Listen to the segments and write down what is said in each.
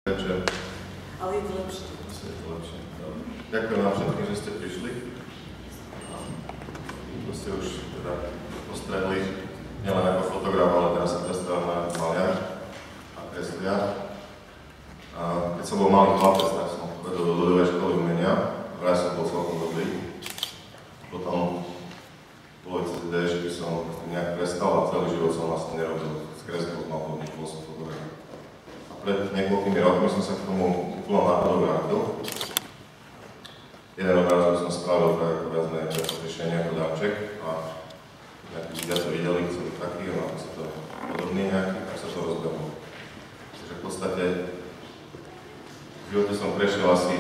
Večer. Ale je to lepšie. Je to lepšie. Ďakujem vám všetkým, že ste prišli. To ste už teda postredli, nielen ako fotograf, ale teraz sa predstavujem ako maliar a kresliar. Keď som bol malý chlapec, tak som chodil do ľudovej školy umenia. Vraj som bol celkom dobrý. Potom bolo cez ideje, že by som nejak prestal a celý život som vlastne nerobil s kreslou, s malbou, bol som fotograf. Pred niekoľkými rokmi som sa k tomu titulom náhodou vrátil. Jeden obrázok som spravil tak ako viac menej pre potešenie ako darček a nejakí ľudia to videli, chceli taký a ako sa to podobný nejaký, tak sa to rozbehlo. Takže v podstate v živote som prešiel asi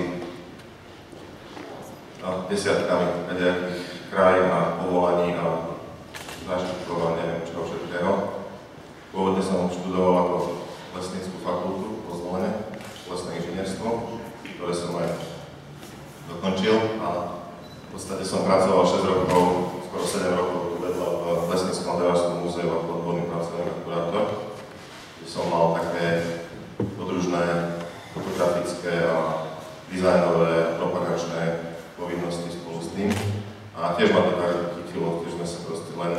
desiatkami nejakých krajín a povolaní a zážitkov a neviem čoho všetkého. Pôvodne som študoval ako lesnícku fakultu po Zvolene, lesné inžinierstvo, ktoré som aj dokončil a v podstate som pracoval 6 rokov, skoro 7 rokov vedľa v Lesníckom devárskom múzeu ako odborný pracovník a kurátor, kde som mal také podružné fotografické a dizajnové, propagačné povinnosti spolu s tým. A tiež ma to tak chytilo, tiež sme sa proste len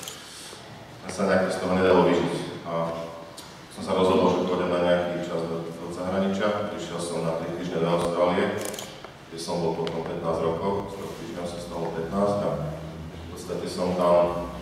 sa nejak z toho nedalo vyžiť. A som sa rozhodol, že pôjdem na nejaký čas do zahraničia. Prišiel som na 3 týždne do Austrálie, kde som bol potom 15 rokov, z toho týždňa sa stalo 15 a v podstate som tam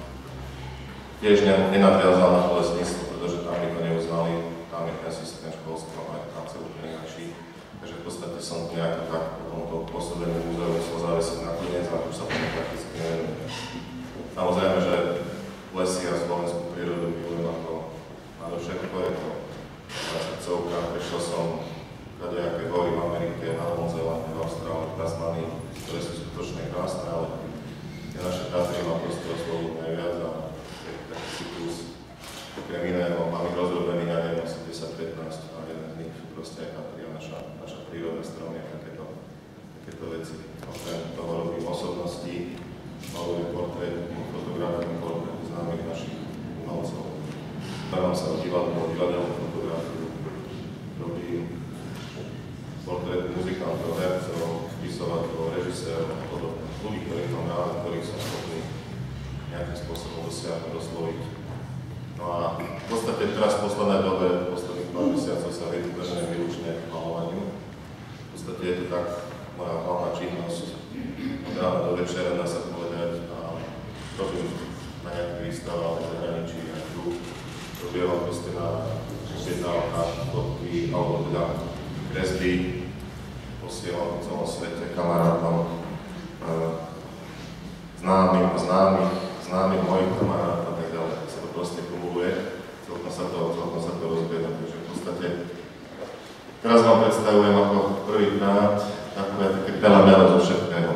tiež nenadviazal na to lesníctvo, pretože tam mi to neuznali, tam je ten systém školstva, ale tam sa úplne inakší. Takže v podstate som nejako tak po tomto pôsobení múzeu musel zavesiť na koniec a už sa tomu prakticky nevenujem. Samozrejme, že lesy a slovenskú prírodu milujem ako do všetko, je to srdcovka. Prešiel som kadejaké hory v Amerike, na Novom Zélande, v Austrálii, v Tasmánii, ktoré sú skutočne krásne, ale tie naše Tatry ma proste oslovujú najviac a taký cyklus. Okrem iného mám ich rozrobený, ja neviem, asi 10-15 a jeden z nich sú proste aj Tatry a naša príroda, stromy a takéto veci. Okrem toho robím osobnosti, malujem portrét, fotografujem portrét známych našich umelcov. Starám sa o divadlo, divadelnú fotografiu, robím portrét muzikantov, hercov, spisovateľov, režisérov a podobne. Ľudí, ktorých mám rád, ktorých som schopný nejakým spôsobom dosiahnuť, osloviť. No a v podstate teraz v poslednej dobe, posledných 2 mesiacov sa venujem výlučne malovaniu. V podstate je to tak moja hlavná činnosť. Od rána do večera dá sa povedať a robím na nejakých výstavách v zahraničí, aj tu. Robievam proste na objednávkach, fotky, alebo teda kresby, posielam po celom svete kamarátom, známym mojich kamarátov a tak ďalej. Sa to proste kumuluje, celkom sa to rozbiera, takže v podstate teraz vám predstavujem ako prvýkrát také telemele zo všetkého.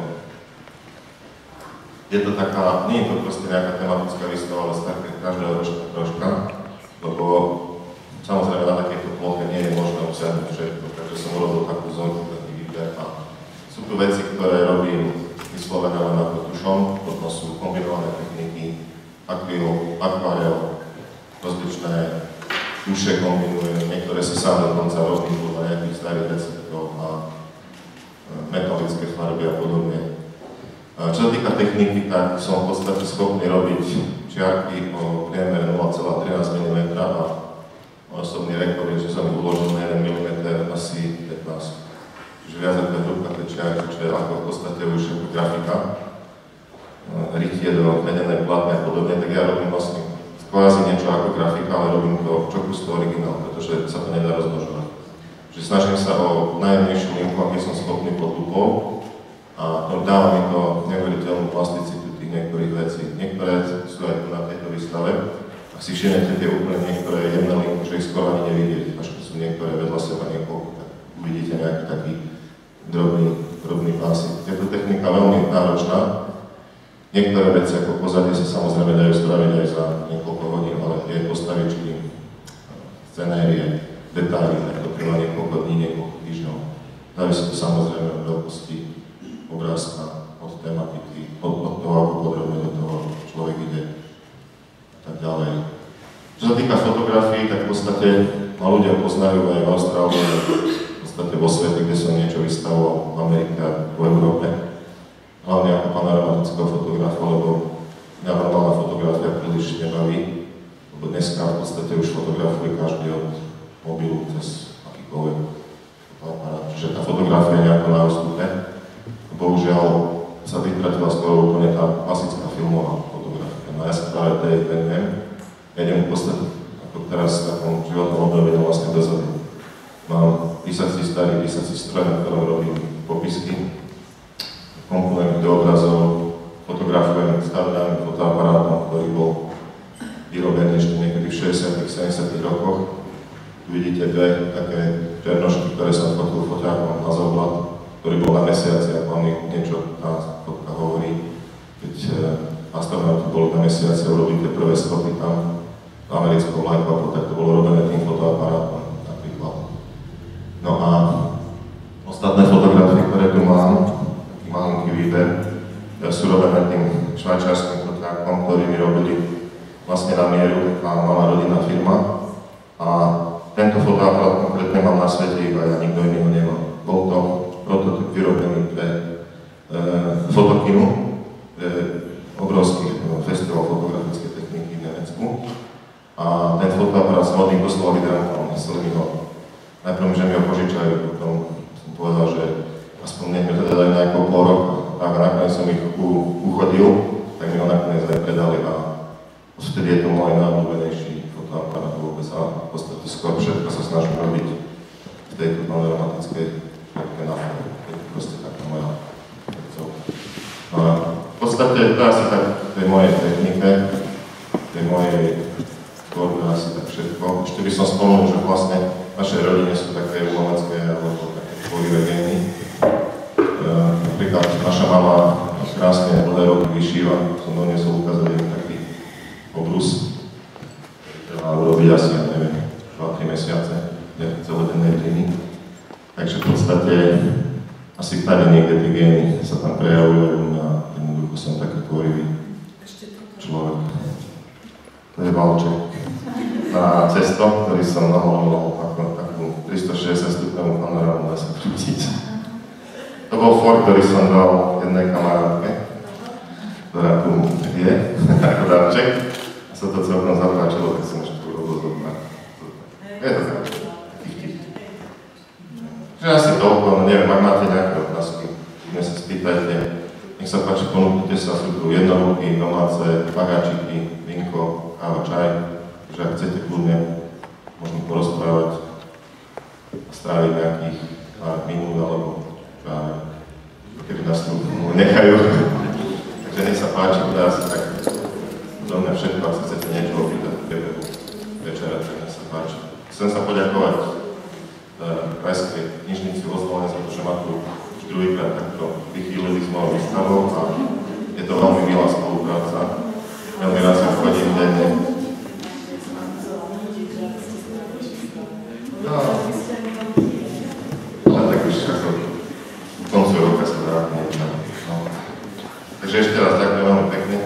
Je to taká, nie je to proste nejaká tematická výstava, ale staré každého ročná troška. Lebo samozrejme na takejto ploche nie je možné obsiahnuť všetko, takže som urobil takú vzorku, taký výber a sú tu veci, ktoré robím vyslovene len ako tušom, potom sú kombinované techniky, akryl, akvarel, rozličné tuše kombinujem, niektoré si sám dokonca robím podľa nejakých starých receptov a metalické farby a podobne. Čo sa týka techniky, tak som v podstate schopný robiť čiarky o priemere 0,13 mm a osobný rekord je, že som ich uložil na 1 mm asi 15. Čiže viac ako hrubka tie čiarky, čo je ako v podstate už ako grafika. Rytie do medenej platnej a podobne, tak ja robím vlastne kvázi niečo ako grafika, ale robím to čo kus to originál, pretože sa to nedá rozmnožovať. Čiže snažím sa o najjemnejšiu linku, aký som schopný pod lupou a dáva mi to neuveriteľnú plasticitu tých niektorých vecí. Niektoré sú aj tu na tejto výstave. Ak si všimnete tie úplne niektoré jemné linky, že ich skoro ani nevidieť, až keď sú niektoré vedľa seba niekoľko, tak uvidíte nejaký taký drobný pásik. Je to technika veľmi náročná. Niektoré veci ako pozadie sa samozrejme dajú spraviť aj za niekoľko hodín, ale tie postavičky, scenérie, detaily, tak to trvá niekoľko dní, niekoľko týždňov. Dajú sa to samozrejme v veľkosti obrázka, od tematiky, od toho, ako podrobne do toho človek ide a tak ďalej. Čo sa týka fotografií, tak v podstate ma ľudia poznajú aj v Austrálii, v podstate vo svete, kde som niečo vystavoval v Amerike a v Európe. Hlavne ako panoramatického fotografa, lebo mňa normálna fotografia príliš nebaví, lebo dneska v podstate už fotografuje každý od mobilu cez akýkoľvek fotoaparát. Čiže tá fotografia je nejako na ústupe. Bohužiaľ sa vytratila skoro úplne tá klasická filmová fotografia. No ja sa práve tej venujem. Ja idem v podstate ako teraz v takom životnom období vlastne dozadu. Mám starý písací stroj, na ktorom robím popisky, komponujem do obrazov, fotografujem stavňami fotoaparátom, ktorý bol vyrobený ešte niekedy v 60. 70. rokoch. Tu vidíte dve také černošky, ktoré som fotil foťákom na zoblad, ktorý bol na mesiaci, ako mi niečo tá fotka hovorí. Keď astronauti boli na mesiaci a urobili tie prvé stopy tam americkou vlajkou, tak to bolo robené tým fotoaparátom napríklad. No a ostatné fotografie, ktoré tu mám, taký malinký výber, sú robené tým švajčiarským foťákom, ktorý mi robili vlastne na mieru, taká malá rodinná firma. A tento fotoaparát konkrétne mám na svete iba ja, nikto iný ho nemá. Bol to prototyp vyrobený pre fotokinu, obrovský festival fotografickej techniky v Nemecku. A ten fotoaparát som od nich doslova vydrankal, mysleli mi ho. Najprv mi, že mi ho požičajú, potom som povedal, že aspoň nech mi to teda dajú nejakého pol roka. Tak a nakoniec som ich uchodil, tak mi ho nakoniec aj predali a vtedy je to môj najobľúbenejší fotoaparát vôbec a v podstate skoro všetko sa snažím robiť v tejto panoramatickej fotke na fotke. To je proste taká moja srdcovka. V podstate to asi tak v tej mojej technike, v tej mojej tvorbe asi tak všetko. Ešte by som spomenul, že vlastne v našej rodine sú také umelecké alebo také tvorivé gény. Napríklad naša mama krásne dlhé roky vyšíva, som doniesol ukázať jeden taký obrus, ktorý treba urobiť asi, ja neviem, 2-3 mesiace, celodennej dliny. Takže v podstate asi tady niekde tie gény sa tam prejavujú a jednoducho som taký tvorivý človek. To je valček na cesto, ktorý som naholil ako takú 360 stupňovú panorámu, dá sa prútiť. To bol Ford, ktorý som dal jednej kamarátke, ktorá tu je, ako darček. A sa to celkom zapáčilo, keď som ešte urobil zobná. Je to taký vtip. Čiže asi toľko, no neviem, ak máte nejaké otázky, kľudne sa spýtajte. Nech sa páči, ponúknite sa, sú tu jednohúbky, domáce, bagáčiky, vínko, káva, čaj. Takže ak chcete kľudne, možno porozprávať a stráviť nejakých pár minút alebo keby nás tu nechajú. Takže nech sa páči, bude asi tak do mňa všetko, ak chcete niečo opýtať v priebehu večera, tak nech sa páči. Chcem sa poďakovať krajskej knižnici Ozvolenie za to, že ma tu už druhýkrát takto vychýlili s mojou výstavou a je to veľmi milá spolupráca. Veľmi rád sa chodím denne. Tak už ako koncu roka sa dá niečo. Takže ešte raz ďakujem veľmi pekne.